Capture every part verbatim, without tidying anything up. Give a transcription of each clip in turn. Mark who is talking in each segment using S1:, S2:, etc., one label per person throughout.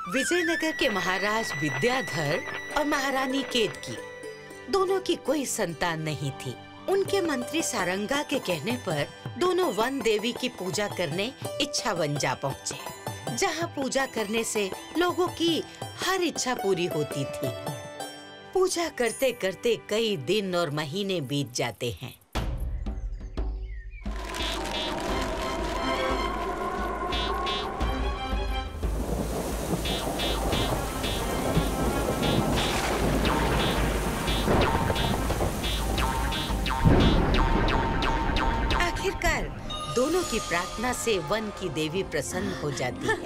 S1: विजयनगर के महाराज विद्याधर और महारानी केतकी दोनों की कोई संतान नहीं थी। उनके मंत्री सारंगा के कहने पर दोनों वन देवी की पूजा करने इच्छावन जा पहुँचे, जहाँ पूजा करने से लोगों की हर इच्छा पूरी होती थी। पूजा करते करते कई दिन और महीने बीत जाते हैं। आखिरकार दोनों की प्रार्थना से वन की देवी प्रसन्न हो जाती है।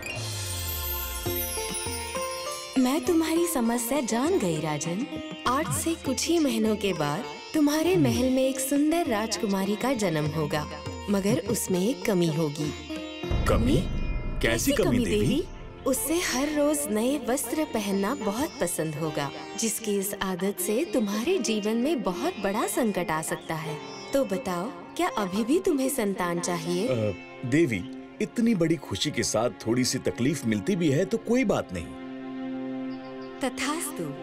S2: मैं तुम्हारी समस्या जान गई राजन। आज से कुछ ही महीनों के बाद तुम्हारे महल में एक सुंदर राजकुमारी का जन्म होगा, मगर उसमें एक कमी होगी।
S3: कमी? कैसी कमी देवी?
S2: उससे हर रोज नए वस्त्र पहनना बहुत पसंद होगा, जिसकी इस आदत से तुम्हारे जीवन में बहुत बड़ा संकट आ सकता है। तो बताओ, क्या अभी भी तुम्हें संतान चाहिए?
S3: आ, देवी, इतनी बड़ी खुशी के साथ थोड़ी सी तकलीफ मिलती भी है तो कोई बात नहीं।
S2: तथास्तु।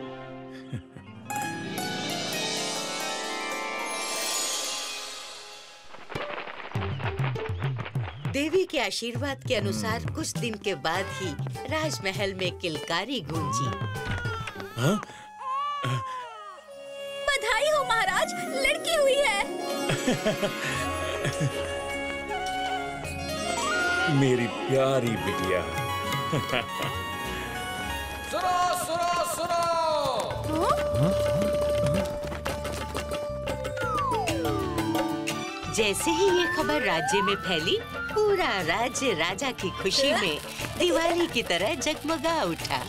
S1: देवी के आशीर्वाद के अनुसार कुछ दिन के बाद ही राजमहल में किलकारी गूंजी।
S3: हाँ?
S2: बधाई हो महाराज, लड़की हुई है।
S3: मेरी प्यारी बिटिया।
S4: सुनो सुनो सुनो।
S1: जैसे ही ये खबर राज्य में फैली, पूरा राज्य राजा की खुशी में दिवाली की तरह जगमगा उठा।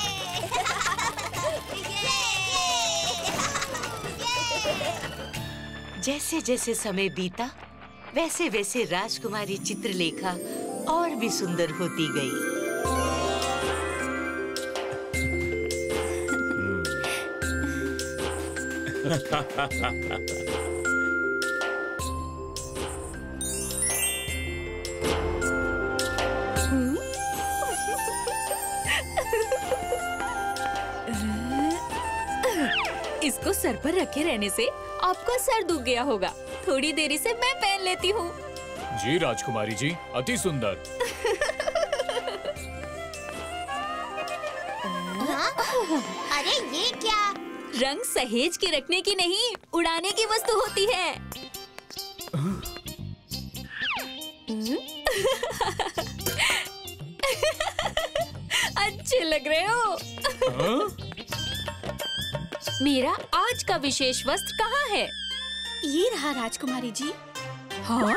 S1: जैसे जैसे समय बीता, वैसे वैसे राजकुमारी चित्रलेखा और भी सुंदर होती गई।
S2: इसको सर पर रखे रहने से आपका सर दुख गया होगा। थोड़ी देरी से मैं पहन लेती हूँ।
S4: जी राजकुमारी जी, अति सुंदर।
S5: अरे ये क्या?
S2: रंग सहेज के रखने की नहीं, उड़ाने की वस्तु होती है। अच्छे लग रहे हो। मेरा आज का विशेष वस्त्र कहाँ है?
S5: ये रहा राजकुमारी जी।
S2: हाँ?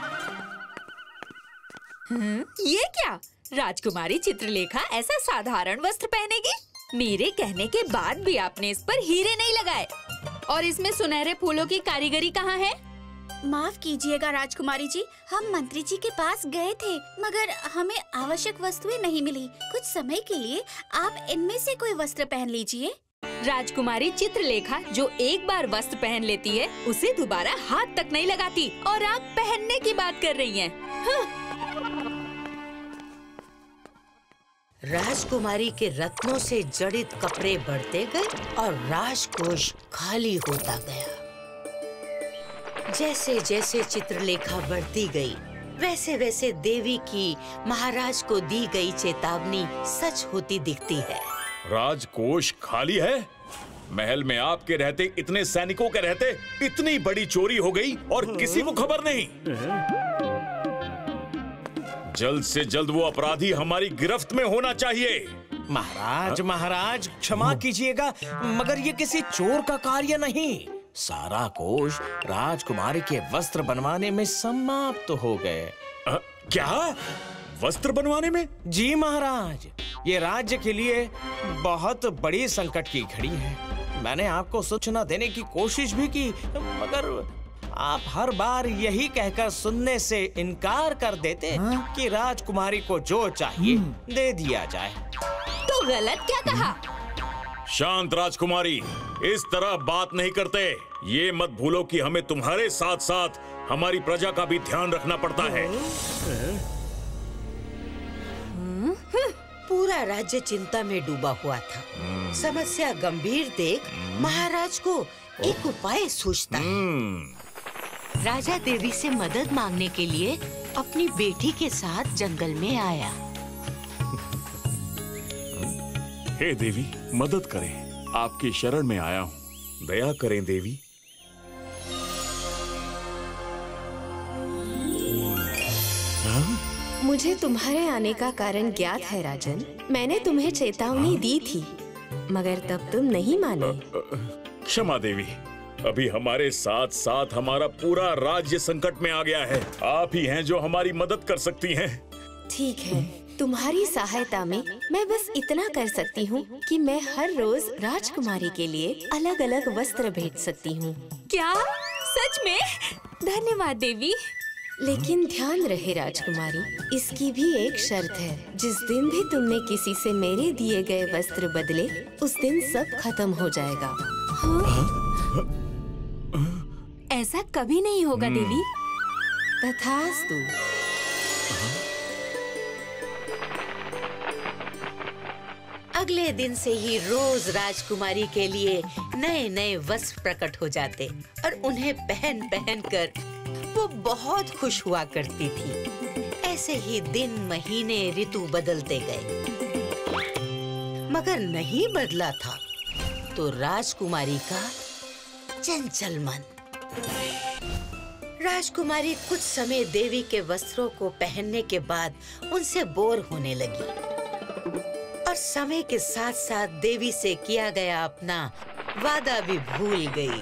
S2: ये क्या? राजकुमारी चित्रलेखा ऐसा साधारण वस्त्र पहनेगी? मेरे कहने के बाद भी आपने इस पर हीरे नहीं लगाए, और इसमें सुनहरे फूलों की कारीगरी कहाँ है?
S5: माफ कीजिएगा राजकुमारी जी, हम मंत्री जी के पास गए थे, मगर हमें आवश्यक वस्तुएं नहीं मिली। कुछ समय के लिए आप इनमें से कोई वस्त्र पहन लीजिए।
S2: राजकुमारी चित्रलेखा जो एक बार वस्त्र पहन लेती है, उसे दोबारा हाथ तक नहीं लगाती, और आप पहनने की बात कर रही हैं। हाँ।
S1: राजकुमारी के रत्नों से जड़ित कपड़े बढ़ते गए और राजकोष खाली होता गया। जैसे जैसे चित्रलेखा बढ़ती गई, वैसे वैसे देवी की महाराज को दी गई चेतावनी सच होती दिखती है।
S3: राजकोष खाली है? महल में आपके रहते, इतने सैनिकों के रहते इतनी बड़ी चोरी हो गई और किसी को खबर नहीं। जल्द से जल्द वो अपराधी हमारी गिरफ्त में होना चाहिए।
S6: महाराज महाराज क्षमा कीजिएगा, मगर ये किसी चोर का कार्य नहीं। सारा कोष राजकुमारी के वस्त्र बनवाने में समाप्त हो गए।
S3: आ, क्या? वस्त्र बनवाने में?
S6: जी महाराज, ये राज्य के लिए बहुत बड़ी संकट की घड़ी है। मैंने आपको सूचना देने की कोशिश भी की, मगर आप हर बार यही कहकर सुनने से इनकार कर देते हाँ? कि राजकुमारी को जो चाहिए दे दिया जाए।
S2: तो गलत क्या कहा?
S3: शांत राजकुमारी, इस तरह बात नहीं करते। ये मत भूलो कि हमें तुम्हारे साथ साथ हमारी प्रजा का भी ध्यान रखना पड़ता है।
S1: पूरा राज्य चिंता में डूबा हुआ था। समस्या गंभीर देख महाराज को एक उपाय सूझता है। राजा देवी से मदद मांगने के लिए अपनी बेटी के साथ जंगल में आया।
S3: हे देवी, मदद करें, आपकी शरण में आया हूँ, दया करें देवी।
S2: मुझे तुम्हारे आने का कारण ज्ञात है राजन। मैंने तुम्हें चेतावनी दी थी, मगर तब तुम नहीं माने।
S3: क्षमा देवी, अभी हमारे साथ साथ हमारा पूरा राज्य संकट में आ गया है। आप ही हैं जो हमारी मदद कर सकती हैं।
S2: ठीक है, तुम्हारी सहायता में मैं बस इतना कर सकती हूँ कि मैं हर रोज राजकुमारी के लिए अलग अलग वस्त्र भेज सकती हूँ।
S7: क्या सच में? धन्यवाद देवी।
S2: लेकिन ध्यान रहे राजकुमारी, इसकी भी एक शर्त है। जिस दिन भी तुमने किसी से मेरे दिए गए वस्त्र बदले, उस दिन सब खत्म हो जाएगा।
S7: हाँ? ऐसा कभी नहीं होगा देवी।
S2: तथास्तु।
S1: अगले दिन से ही रोज राजकुमारी के लिए नए नए वस्त्र प्रकट हो जाते और उन्हें पहन पहन कर वो बहुत खुश हुआ करती थी। ऐसे ही दिन, महीने, ऋतु बदलते गए, मगर नहीं बदला था तो राजकुमारी का चंचल मन। राजकुमारी कुछ समय देवी के वस्त्रों को पहनने के बाद उनसे बोर होने लगी और समय के साथ साथ देवी से किया गया अपना वादा भी भूल गई।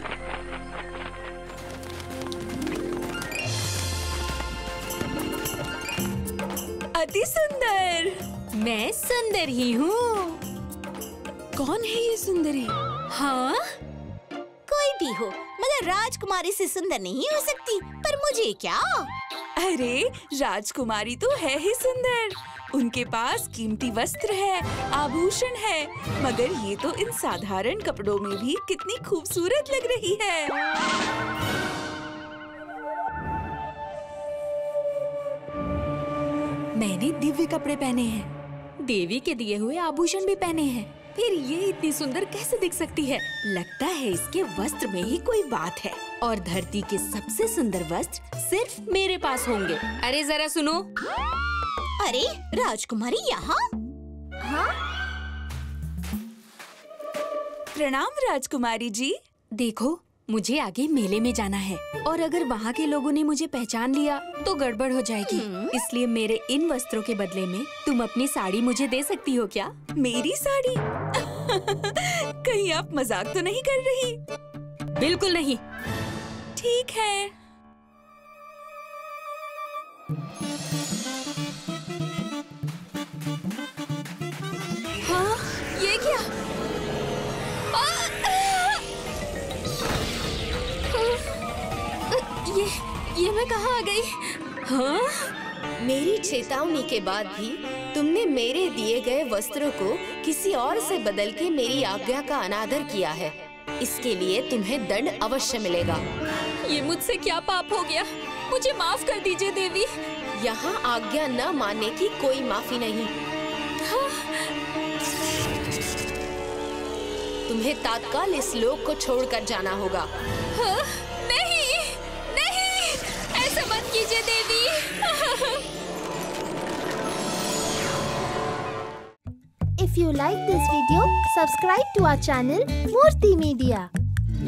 S7: अति सुंदर। मैं सुंदर ही हूँ। कौन है ये सुंदरी? हाँ,
S5: कोई भी हो, मगर राजकुमारी से सुंदर नहीं हो सकती। पर मुझे क्या?
S7: अरे राजकुमारी तो है ही सुंदर। उनके पास कीमती वस्त्र है, आभूषण है, मगर ये तो इन साधारण कपड़ों में भी कितनी खूबसूरत लग रही है। मैंने दिव्य कपड़े पहने हैं, देवी के दिए हुए आभूषण भी पहने हैं, फिर ये इतनी सुंदर कैसे दिख सकती है? लगता है इसके वस्त्र में ही कोई बात है और धरती के सबसे सुंदर वस्त्र सिर्फ मेरे पास होंगे। अरे जरा सुनो।
S5: अरे राजकुमारी यहाँ?
S7: हाँ? प्रणाम राजकुमारी जी। देखो, मुझे आगे मेले में जाना है और अगर वहाँ के लोगों ने मुझे पहचान लिया तो गड़बड़ हो जाएगी। इसलिए मेरे इन वस्त्रों के बदले में तुम अपनी साड़ी मुझे दे सकती हो क्या? मेरी साड़ी? कहीं आप मजाक तो नहीं कर रही? बिल्कुल नहीं। ठीक है। हाँ, ये क्या? ये ये मैं कहाँ आ गई? हाँ?
S2: मेरी चेतावनी के बाद भी तुमने मेरे दिए गए वस्त्रों को किसी और से बदल के मेरी आज्ञा का अनादर किया है। इसके लिए तुम्हें दंड अवश्य मिलेगा।
S7: ये मुझसे क्या पाप हो गया? मुझे माफ कर दीजिए देवी।
S2: यहाँ आज्ञा न मानने की कोई माफी नहीं।
S7: हाँ?
S2: तुम्हें तात्काल इस लोक को छोड़कर जाना होगा।
S7: हाँ? नहीं, नहीं, ऐसा मत कीजिए देवी।
S8: If you like this video, subscribe to our channel Murthy Media.